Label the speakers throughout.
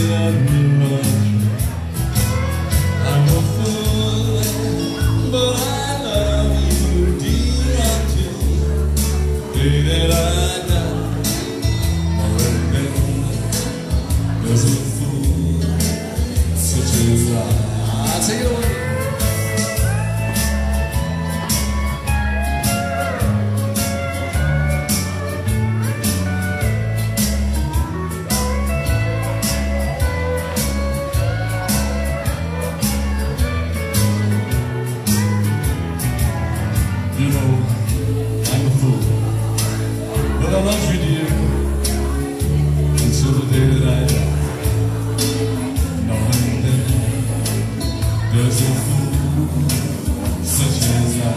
Speaker 1: that I'm a fool, but I love you dear until the day that I die. There's a fool such as I. Take it away. You know, I'm a fool, but I love you, dear, until the day that I die. Knowing that there's a fool such as I.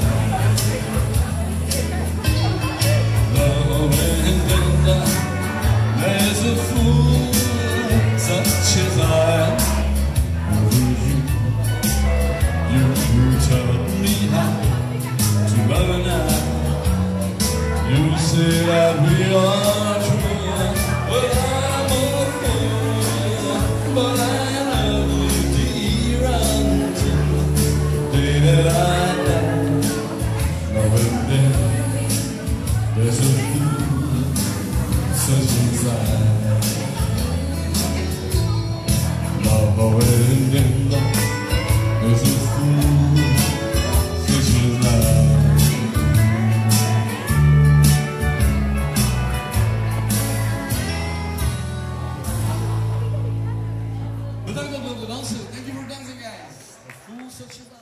Speaker 1: Knowing that there's a fool such as I. You taught me how to love and you say that we are true, but I'm a fool, but I love you dear until the day that I die. Knowing that there's a fool such as I. Knowing that there's a fool such as I. Bedankt om te dansen. Thank you for dancing, guys. A fool such as I.